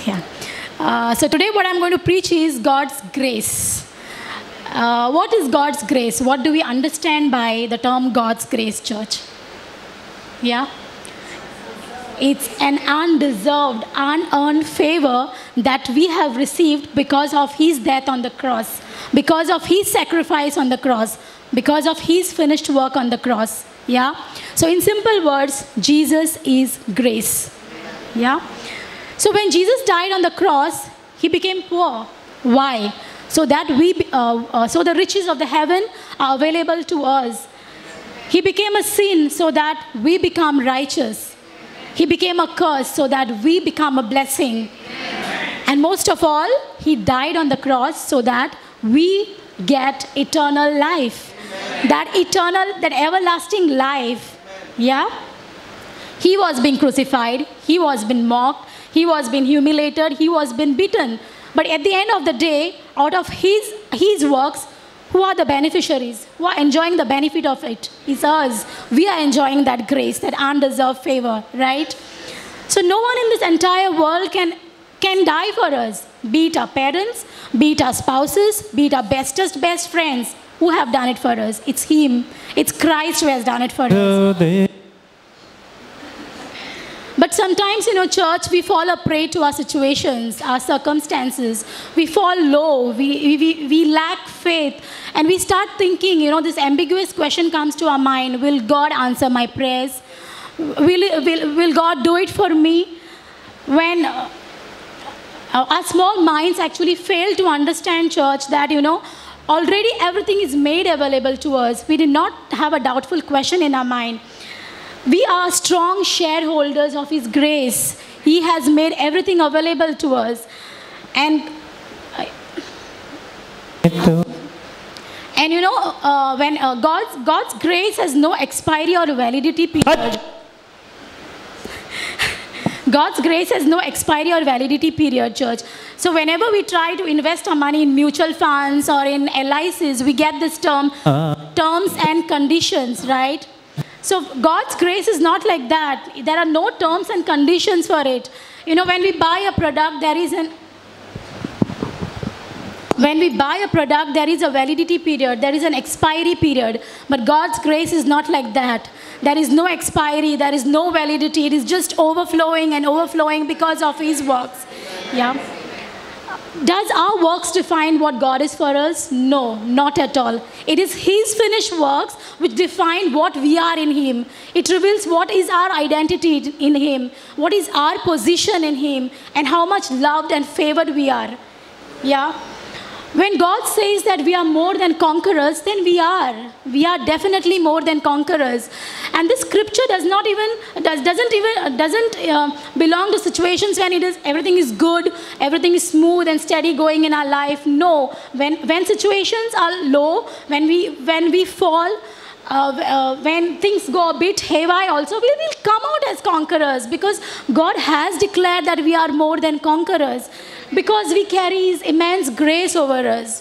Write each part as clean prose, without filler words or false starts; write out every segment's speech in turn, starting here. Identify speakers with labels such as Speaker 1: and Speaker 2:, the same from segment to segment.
Speaker 1: Yeah. So today what I'm going to preach is God's grace. What is God's grace? What do we understand by the term God's grace, church? Yeah. It's an undeserved, unearned favor that we have received because of his death on the cross, because of his sacrifice on the cross, because of his finished work on the cross. Yeah. So in simple words, Jesus is grace. Yeah. So when Jesus died on the cross, he became poor. Why? So that so the riches of the heaven are available to us. He became a sin so that we become righteous. He became a curse so that we become a blessing. And most of all, he died on the cross so that we get eternal life. That eternal, that everlasting life. Yeah? He was being crucified. He was being mocked. He was being humiliated. He was being beaten. But at the end of the day, out of his works, who are the beneficiaries? Who are enjoying the benefit of it? It's us. We are enjoying that grace, that undeserved favor, right? So no one in this entire world can die for us. Be it our parents, be it our spouses, be it our bestest best friends who have done it for us. It's him. It's Christ who has done it for us. But sometimes, church, we fall a prey to our situations, our circumstances. We fall low. We lack faith. And we start thinking, this ambiguous question comes to our mind. Will God answer my prayers? Will God do it for me? When our small minds actually fail to understand, church, that, already everything is made available to us. We did not have a doubtful question in our mind. We are strong shareholders of his grace. He has made everything available to us. And when God's grace has no expiry or validity period. God's grace has no expiry or validity period, church. So whenever we try to invest our money in mutual funds or in LICs, we get this term, terms and conditions, right? So God's grace is not like that. There are no terms and conditions for it. When we buy a product, there is a validity period. There is an expiry period. But God's grace is not like that. There is no expiry. There is no validity. It is just overflowing and overflowing because of his works. Yeah. Does our works define what God is for us? No, not at all. It is his finished works which define what we are in him. It reveals what is our identity in him, what is our position in him, and how much loved and favored we are. Yeah. When God says that we are more than conquerors, then we are. We are definitely more than conquerors. And this scripture doesn't belong to situations when everything is good, everything is smooth and steady going in our life. No. When situations are low, when we fall, when things go a bit haywire also, we will come out as conquerors because God has declared that we are more than conquerors because we carry his immense grace over us.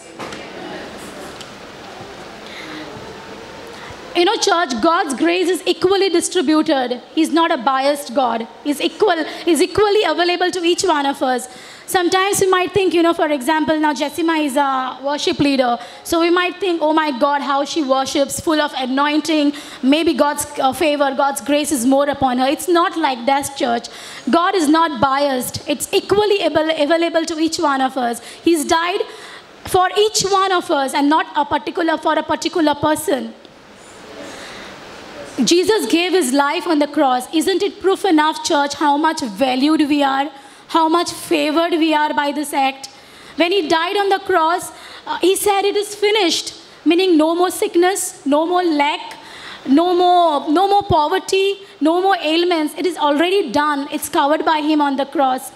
Speaker 1: Church, God's grace is equally distributed. He's not a biased God. He's equally available to each one of us. Sometimes we might think, for example, now Jessima is a worship leader. So we might think, oh my God, how she worships, full of anointing. Maybe God's favor, God's grace is more upon her. It's not like that, church. God is not biased. It's equally available to each one of us. He's died for each one of us and not for a particular person. Jesus gave his life on the cross. Isn't it proof enough, church, how much valued we are? How much favored we are by this act. When he died on the cross, he said it is finished, meaning no more sickness, no more lack, no more poverty, no more ailments. It is already done. It's covered by him on the cross.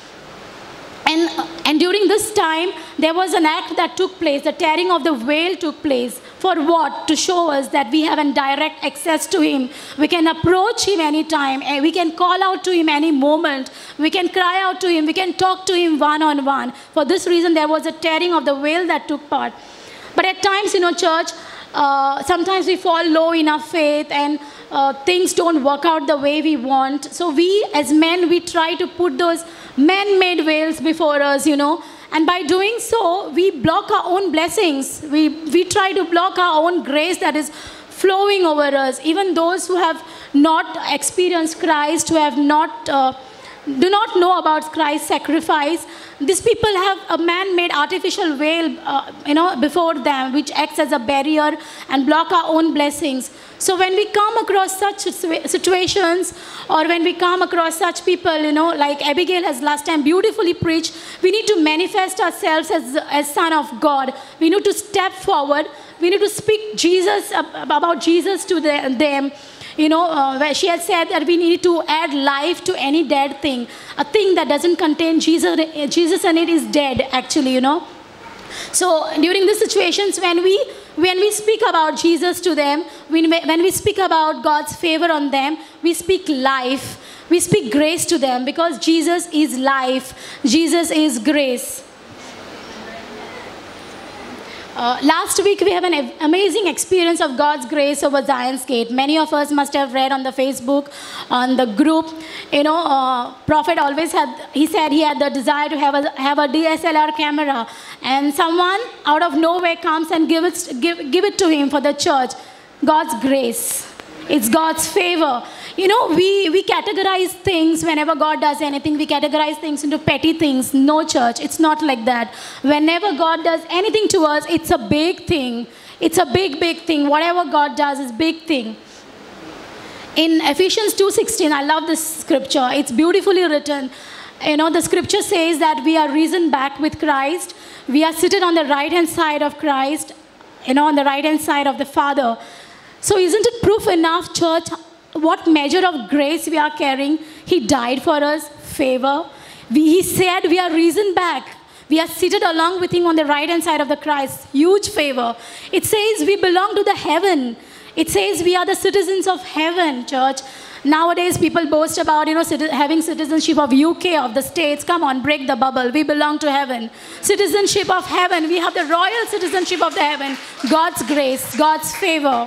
Speaker 1: And during this time, there was an act that took place. The tearing of the veil took place. For what? To show us that we have a direct access to him. We can approach him anytime. We can call out to him any moment. We can cry out to him. We can talk to him one-on-one. For this reason, there was a tearing of the veil that took part. But at times, church, Sometimes we fall low in our faith, and things don't work out the way we want. So we as men, we try to put those man-made veils before us, and by doing so, we block our own blessings. We try to block our own grace that is flowing over us. Even those who have not experienced Christ, who have not do not know about Christ's sacrifice, these people have a man-made artificial veil, before them, which acts as a barrier and block our own blessings. So when we come across such situations, or when we come across such people, like Abigail has last time beautifully preached, we need to manifest ourselves as son of God. We need to step forward. We need to speak about Jesus to them. Where she has said that we need to add life to any dead thing. A thing that doesn't contain Jesus in it is dead, actually, So during these situations, when we speak about Jesus to them, when we speak about God's favor on them, we speak life. We speak grace to them, because Jesus is life. Jesus is grace. Last week, we have an amazing experience of God's grace over Zion's Gate. Many of us must have read on the Facebook, on the group. Prophet always said he had the desire to have a DSLR camera. And someone out of nowhere comes and give it to him for the church. God's grace. It's God's favor. We categorize things whenever God does anything. We categorize things into petty things. No, church, it's not like that. Whenever God does anything to us, it's a big thing. It's a big, big thing. Whatever God does is big thing. In Ephesians 2:16, I love this scripture. It's beautifully written. The scripture says that we are risen back with Christ. We are seated on the right-hand side of Christ, on the right-hand side of the Father. So isn't it proof enough, church, what measure of grace we are carrying? He died for us, favor. He said we are risen back. We are seated along with him on the right-hand side of the Christ. Huge favor. It says we belong to the heaven. It says we are the citizens of heaven, church. Nowadays, people boast about, having citizenship of UK, of the States. Come on, break the bubble. We belong to heaven. Citizenship of heaven. We have the royal citizenship of the heaven. God's grace, God's favor.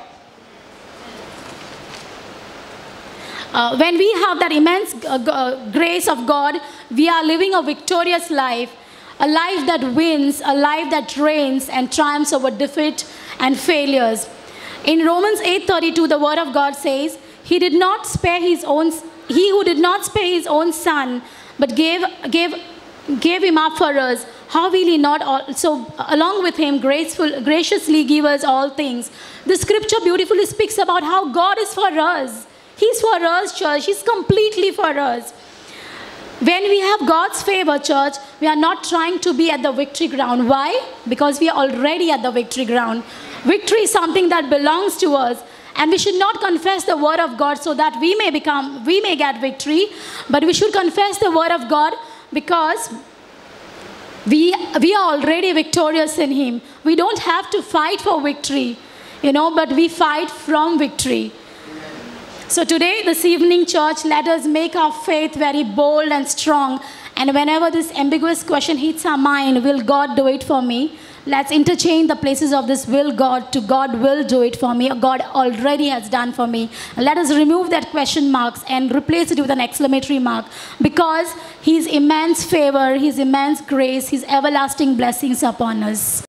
Speaker 1: When we have that immense grace of God, we are living a victorious life. A life that wins, a life that reigns and triumphs over defeat and failures. In Romans 8:32, the word of God says, He who did not spare his own son, but gave him up for us, how will he not also, along with him, graciously give us all things? The scripture beautifully speaks about how God is for us. He's for us, church. He's completely for us. When we have God's favor, church, we are not trying to be at the victory ground. Why? Because we are already at the victory ground. Victory is something that belongs to us. And we should not confess the word of God so that we may get victory. But we should confess the word of God because we are already victorious in him. We don't have to fight for victory, but we fight from victory. So today, this evening, church, let us make our faith very bold and strong. And whenever this ambiguous question hits our mind, will God do it for me? Let's interchange the places of this will God to God will do it for me. God already has done for me. Let us remove that question marks and replace it with an exclamatory mark, because his immense favor, his immense grace, his everlasting blessings upon us.